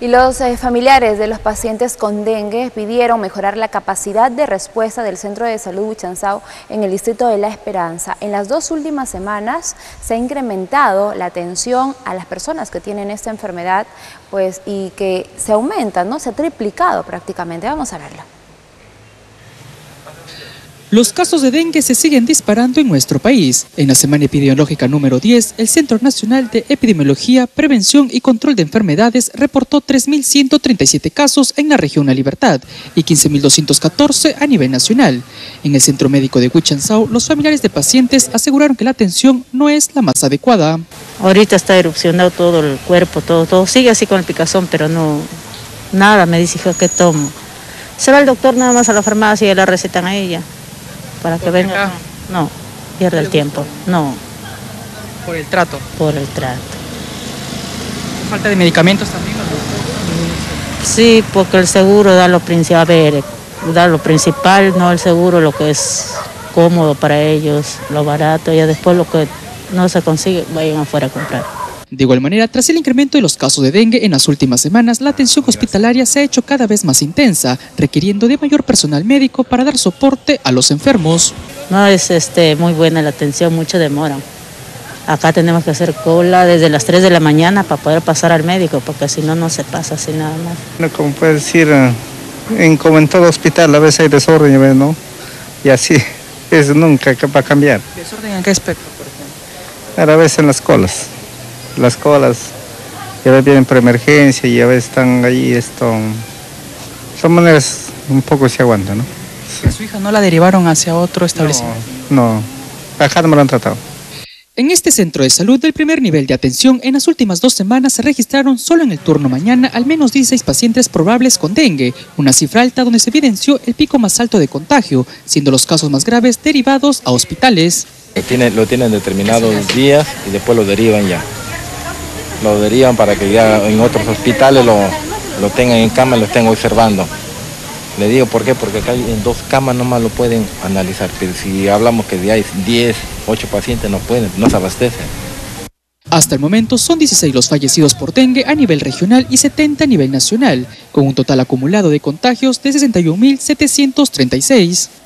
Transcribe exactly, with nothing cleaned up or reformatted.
Y los eh, familiares de los pacientes con dengue pidieron mejorar la capacidad de respuesta del Centro de Salud Huichanzao en el distrito de La Esperanza. En las dos últimas semanas se ha incrementado la atención a las personas que tienen esta enfermedad, pues, y que se aumenta, ¿no? Se ha triplicado prácticamente. Vamos a verlo. Los casos de dengue se siguen disparando en nuestro país. En la semana epidemiológica número diez, el Centro Nacional de Epidemiología, Prevención y Control de Enfermedades reportó tres mil ciento treinta y siete casos en la región La Libertad y quince mil doscientos catorce a nivel nacional. En el Centro Médico de Huichanzao, los familiares de pacientes aseguraron que la atención no es la más adecuada. Ahorita está erupcionado todo el cuerpo, todo, todo sigue así con el picazón, pero no, nada, me dice, ¿qué tomo? Se va el doctor nada más a la farmacia y la recetan a ella. Para que venga, no, pierde el tiempo, no. ¿Por el trato? Por el trato. ¿Falta de medicamentos también? Sí, porque el seguro da lo principal, a ver, da lo principal, no el seguro, lo que es cómodo para ellos, lo barato, y después lo que no se consigue, vayan afuera a comprar. De igual manera, tras el incremento de los casos de dengue en las últimas semanas, la atención hospitalaria se ha hecho cada vez más intensa, requiriendo de mayor personal médico para dar soporte a los enfermos. No es este, muy buena la atención, mucho demoran. Acá tenemos que hacer cola desde las tres de la mañana para poder pasar al médico, porque si no, no se pasa así nada más. Como puedes decir, en, como en todo hospital a veces hay desorden, ¿no? Y así es nunca va a cambiar. ¿Desorden en qué aspecto, por ejemplo? A veces en las colas. Las colas, y a veces vienen por emergencia y a veces están ahí, esto, de todas maneras un poco se aguanta, ¿no? ¿A su hija no la derivaron hacia otro establecimiento? No, no, acá no me lo han tratado. En este centro de salud del primer nivel de atención, en las últimas dos semanas se registraron solo en el turno mañana al menos dieciséis pacientes probables con dengue, una cifra alta donde se evidenció el pico más alto de contagio, siendo los casos más graves derivados a hospitales. Lo tienen, lo tienen determinados días y después lo derivan ya. Lo derivan para que ya en otros hospitales lo, lo tengan en cama y lo estén observando. Le digo por qué, porque acá en dos camas nomás lo pueden analizar, pero si hablamos que hay diez, ocho pacientes no pueden, no se abastecen. Hasta el momento son dieciséis los fallecidos por dengue a nivel regional y setenta a nivel nacional, con un total acumulado de contagios de sesenta y un mil setecientos treinta y seis.